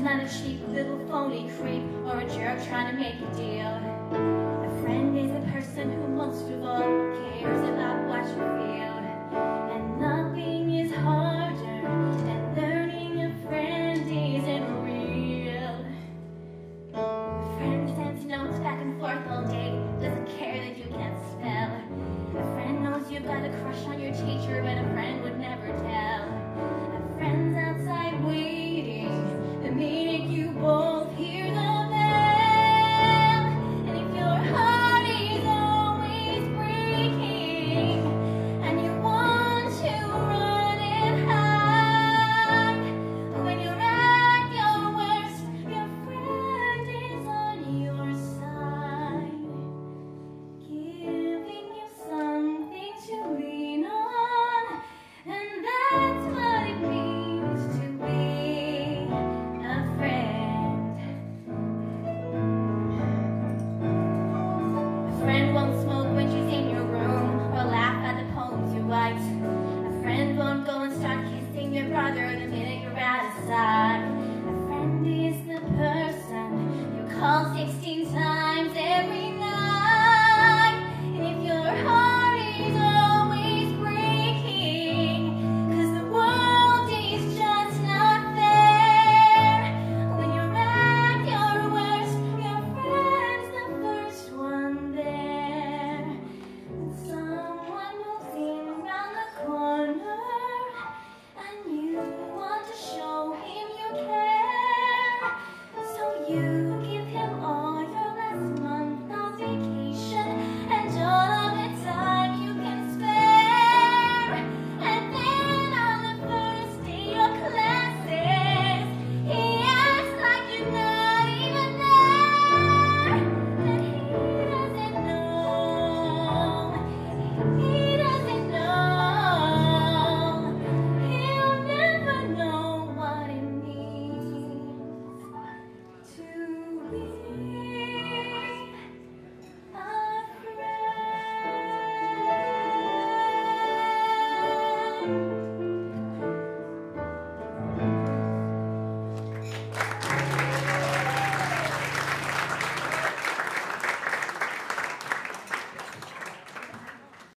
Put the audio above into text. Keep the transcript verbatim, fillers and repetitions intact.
not a cheap little phony creep or a jerk trying to make a deal. A friend is a person who most of all cares about what you feel. And nothing is harder than learning a friend isn't real. A friend sends notes back and forth all day, doesn't care that you can't spell. A friend knows you've got a crush on your teacher, but a friend would never tell. A friend's outside waiting the minute you both hear the bell. And if your heart is always breaking and you want to run and hide, when you're at your worst, your friend is on your side, giving you something to lean on. And that's what it means to be a friend. A friend won't smoke when she's in your room or laugh at the poems you write. A friend won't go and start kissing your brother the minute you're outside. A friend is the person you call six